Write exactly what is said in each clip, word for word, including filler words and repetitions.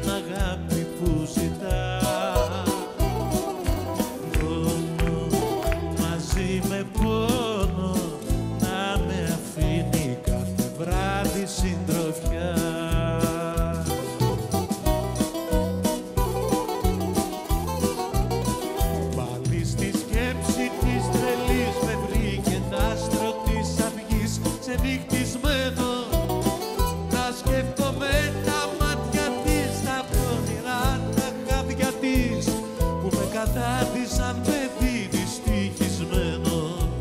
την αγάπη που ζητά. Πόνο, μαζί με πόνο, να με αφήνει κάθε βράδυ συντροφιά. Πάλι στη σκέψη της τρελής με βρήκε τ' άστρο της αυγής ξενυχτισμένο. Να σκέφτομαι τα μάτια της, τα πονηρά τα χάδια της που με κατάδυσαν παιδί δυστυχισμένο.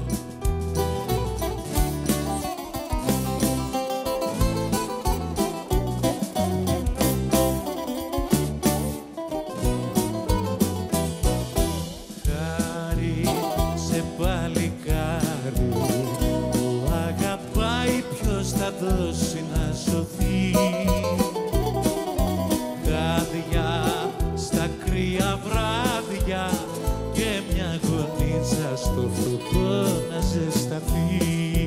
Χάρη σε παλικάρι που αγαπάει, ποιος θα δώσει να σωθεί. Γάδια στα κρύα βράδια και μια γονίτσα στο φτωχό να ζεσταθεί.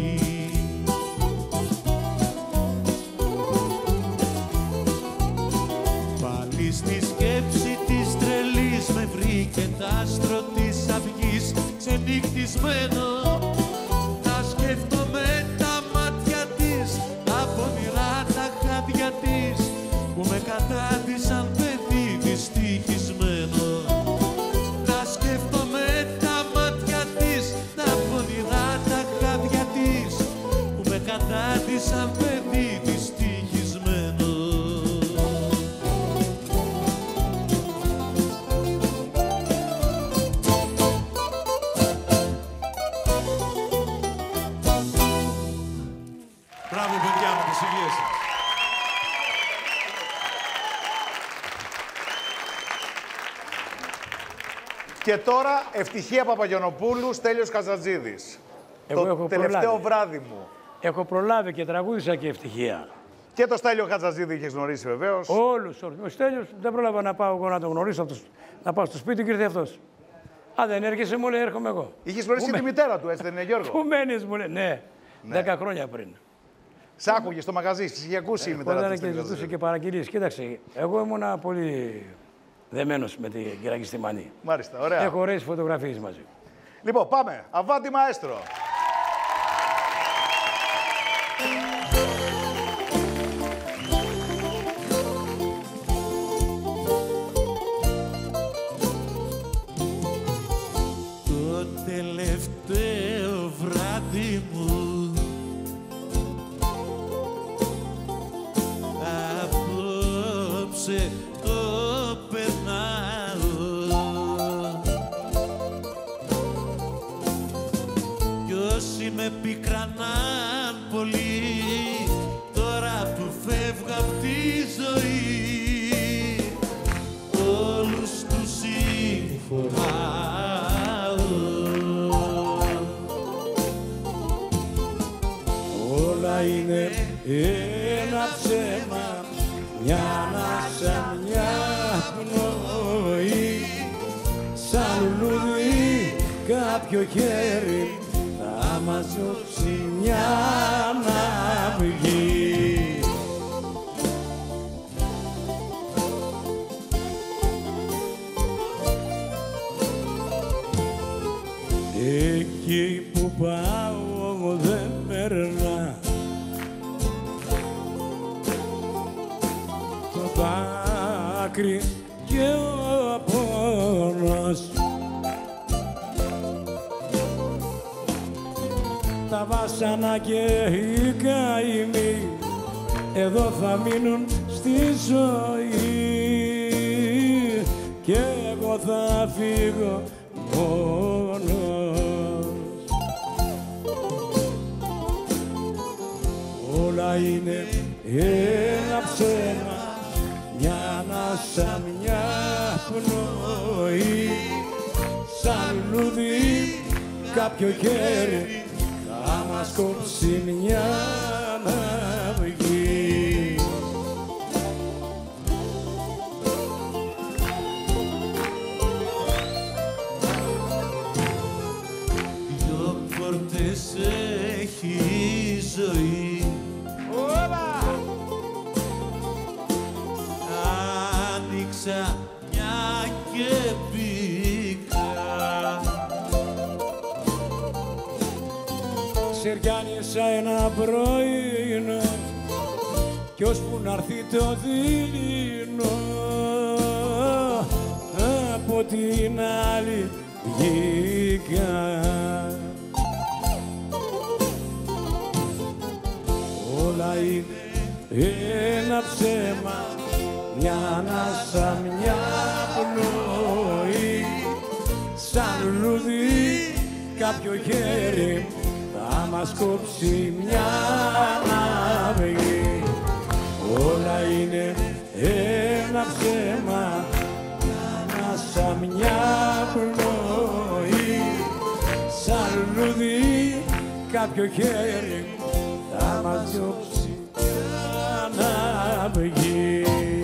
Πάλι στη σκέψη της τρελής με βρήκε τ' άστρο της αυγής ξενυχτισμένο. Να σκέφτομαι τα μάτια της, τα πονηρά τα χάδια της που με κατάδυσαν παιδί δυστυχισμένο. Να σκέφτομαι τα μάτια της, τα πονηρά τα χάδια της που με κατάδυσαν παιδί δυστυχισμένο. Μπράβο παιδιά με τις υγείες σας. Και τώρα Ευτυχία Παπαγιανοπούλου, Στέλιος Χατζατζίδης. Εγώ το έχω τελευταίο προλάβει. βράδυ μου. Έχω προλάβει και τραγούδισα και Ευτυχία. Και το Στέλιο Χατζατζίδη είχες γνωρίσει βεβαίως. Όλους. Ο Στέλιος δεν πρόλαβα να πάω εγώ να τον γνωρίσω, από το, να πάω στο σπίτι και ήρθε αυτός. Α, δεν έρχεσαι, μου λέει, έρχομαι εγώ. Είχες γνωρίσει Πού και τη με- μητέρα του, έτσι δεν είναι, Γιώργο? Πού μένεις, μου λέει, ναι, δέκα χρόνια πριν. Σ' άκουγε στο μαγαζί, στις είχε ακούσει η μητέρα του. Όταν και Στέλιο ζητούσε Χατζατζίδη. και παραγγελίες. Κοίταξε, εγώ ήμουνα πολύ δεμένος με την Κυριακή στη Μανή. Μάλιστα, ωραία. Έχω ωραίες φωτογραφίες μαζί. Λοιπόν, πάμε. Αβάντι μαέστρο. Το τελευταίο βράδυ μου απόψε το περνάω κι όσοι με πικρανάν πολύ τώρα που φεύγω απ' τη ζωή όλους τους συμφοράω. Όλα είναι ένα ψέμα, μια ανάσα, μια πνοή. Σαν λουλούδι κάποιο χέρι θα μας δώσει μια αναυγή. Εκεί που πάω δεν περνά το δάκρυ και ο πόνος. Τα βάσανα και οι καημοί εδώ θα μείνουν στη ζωή και εγώ θα φύγω μόνος. Όλα είναι ένα ψέμα, μια ανάσα, μια πνοή. Σαν λουλούδι κάποιο χέρι θα μας κόψει μια αναυγή. Δυο πόρτες έχει η ζωή. Άνοιξα μια και μπήκα. Ξεριάνισα ένα πρωινό κι ώσπου να έρθει το δειλινό από την άλλη βγήκα. Όλα είναι ένα ψέμα, μια ανάσα, μια πνοή, σαν λουλούδι κάποιο χέρι θα μας κόψει μια αυγή. Όλα είναι ένα ψέμα, μια ανάσα, μια πνοή, σαν λουλούδι κάποιο χέρι θα μας κόψει μια αυγή.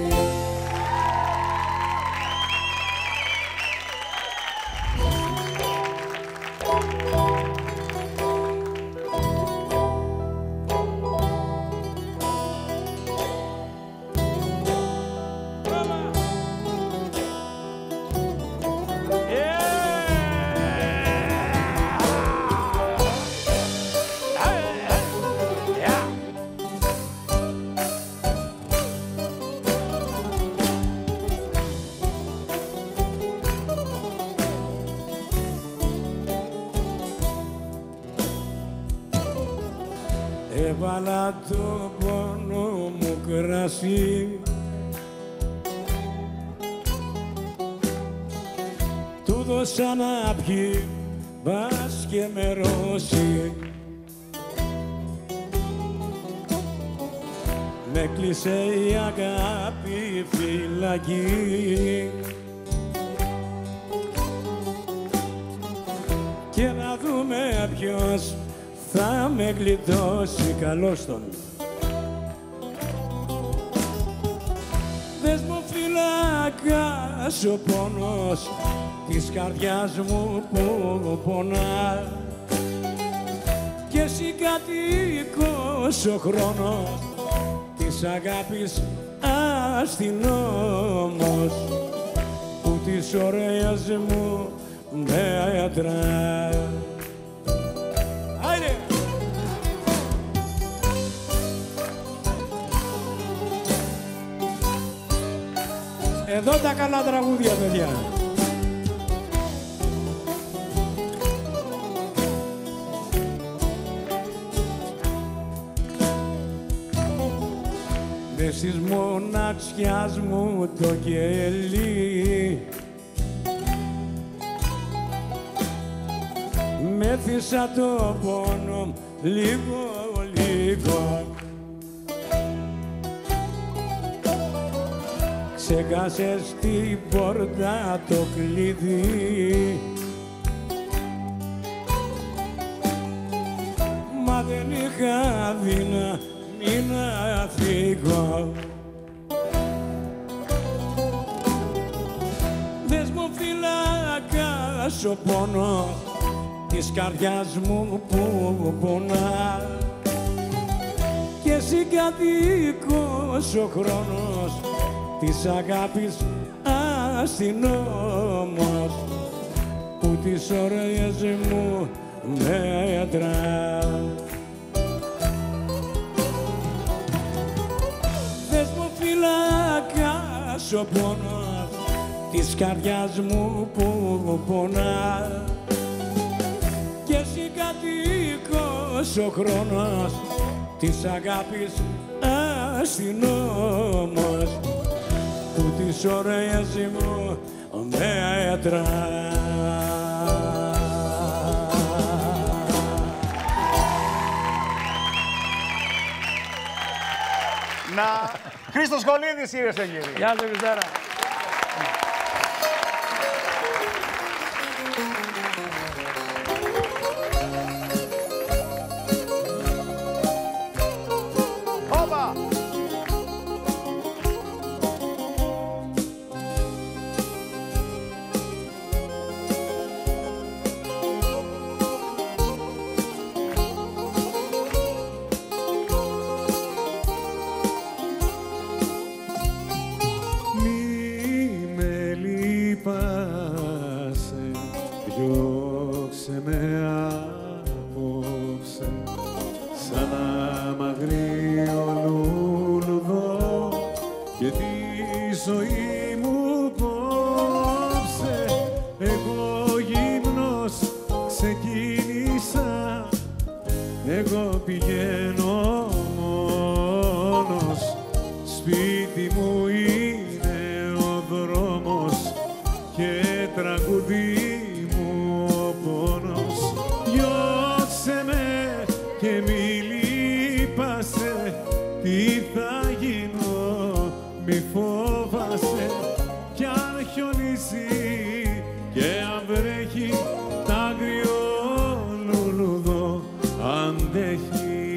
Έβαλα το πόνο μου κρασί, του δώσα να πιει, μπας και με ρώσει. Με κλείσε η αγάπη φυλακή και να δούμε ποιος θα με γλιτώσει. Καλώς τον. Δες μου φυλακάς ο πόνος της καρδιάς μου που πονά και εσύ κατοίκος ο χρόνος της αγάπης αστυνόμος που τις ωραίες μου μέτρα. Άιντε! Εδώ τα καλά τραγούδια, παιδιά. Μες της μοναξιάς μου το κελί μέθησα το πόνο λίγο λίγο. Ξέχασες την πόρτα το κλειδί, μα δεν είχα δύναμη να φύγω. Δες μου φυλακάς ο πόνος της καρδιάς μου που πονά και εσύ κατοίκος ο χρόνος της αγάπης αστυνόμος που τις ωραίες μου μέτρα. Δες μου φυλακάς ο πόνος της καρδιάς μου που πονά και εσύ κατοίκος ο χρόνος της αγάπης αστυνόμος που τις ωραίες μου μέτρα. Να... Χρήστος Κολλίδης, κυρίες και κύριοι. Γεια σου, Χριστάρα. Όπα! Μη εγώ πηγαίνω μόνος, σπίτι μου είναι ο δρόμος και τραγουδί μου ο πόνος. Διώξε με και μη λείπασαι, τι θα γίνω μη φόβασαι. Κι αν χιονίζει και αν βρέχει, τ' άγριο λουλουδό αντέχει.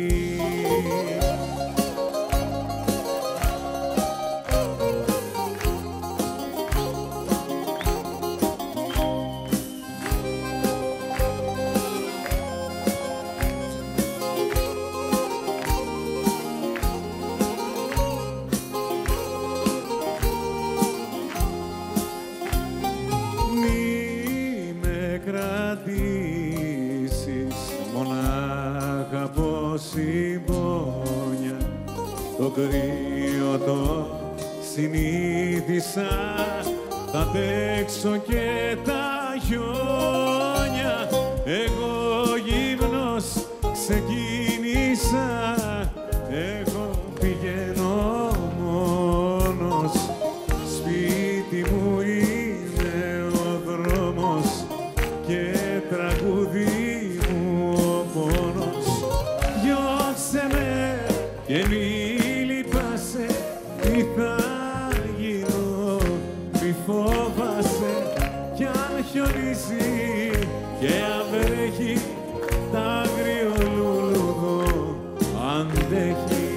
Συμπόνια, το κρύο το συνήθισα, θα αντέξω και τα χιόνια. Εγώ γυμνός ξεκίνησα, εγώ πηγαίνω μόνος, σπίτι μου είναι ο δρόμος και τραγουδί μου ο πόνος. Διώξε με και μη λυπάσαι, τι θα γίνω μη φόβασαι. Κι αν χιονίζει και αν βρέχει, τ' άγριο λουλουδό αντέχει.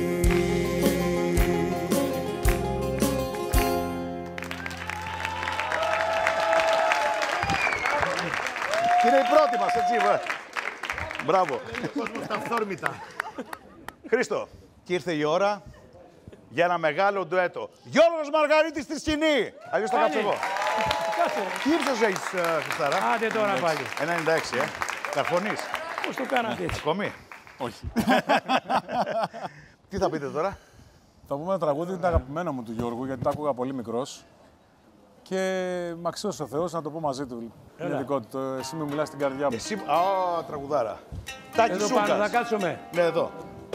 Και είναι η πρώτη μας, έτσι, βα. Μπράβο. Τα αυθόρμητα. Χρήστο, και ήρθε η ώρα για ένα μεγάλο ντουέτο. Γιώργος Μαργαρίτης στη σκηνή. Αλλιώς θα κάτσω εγώ. Τι ύψος έχεις, Χριστάρα? Άντε τώρα πάλι. ενενήντα έξι, ε. Καρφωνείς. Πώς το κάνατε έτσι? Ακόμη. Όχι. Τι θα πείτε τώρα? Θα πούμε ένα τραγούδι, είναι αγαπημένο μου του Γιώργου, γιατί το άκουγα πολύ μικρός. Και μ' αξίωσε ο Θεός να το πω μαζί του. Είναι δικό του. Εσύ μου μιλάς στην καρδιά μου. Εσύ, α, τραγουδάρα. Τάκη Εδώ Σούκας. πάνω, θα κάτσουμε. Ναι, εδώ.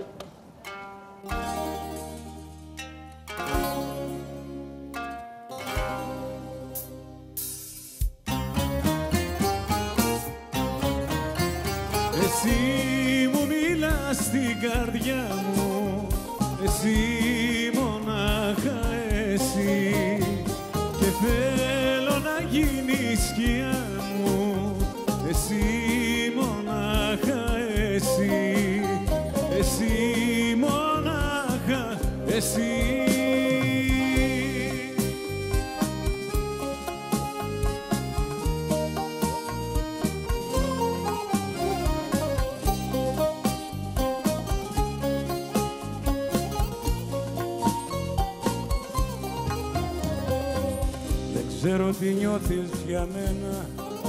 Εσύ μου μιλάς στην καρδιά μου, εσύ μονάχα εσύ, και θέλω να γίνεις σκιά μου, εσύ μονάχα εσύ, εσύ μονάχα εσύ. Ξέρω τι νιώθεις για μένα,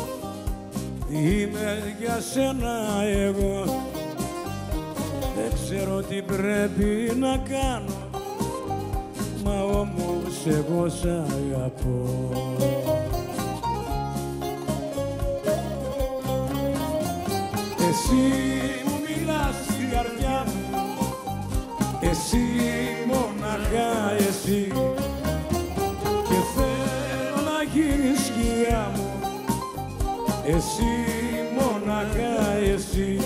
είμαι για σένα εγώ. Δεν ξέρω τι πρέπει να κάνω, μα όμως εγώ σ' αγαπώ. Εσύ μου μιλάς στην καρδιά μου, εσύ μοναχά εσύ, και θέλω να γίνεις σκιά μου, εσύ μοναχά εσύ,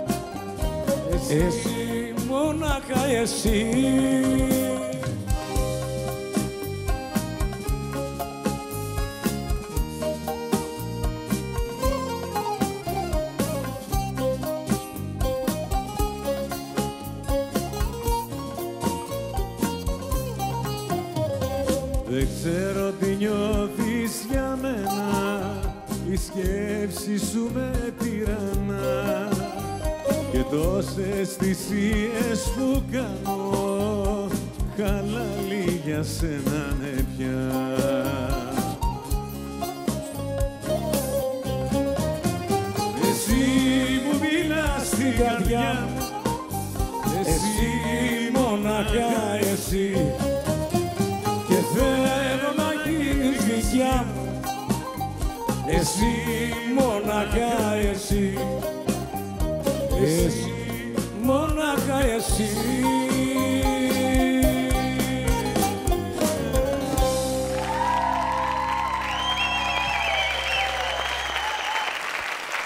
εσύ μοναχά εσύ. Δεν ξέρω τι νιώθεις για μένα, η σκέψη σου με τυραννά, και τόσες θυσίες που κάνω, χαλαλή για σένα ναι πια. Εσύ μου μιλάς στην καρδιά μου, εσύ μοναχά εσύ, και θέλω να γίνεις δικιά μου, εσύ μοναχά εσύ, εσύ μόναχα εσύ.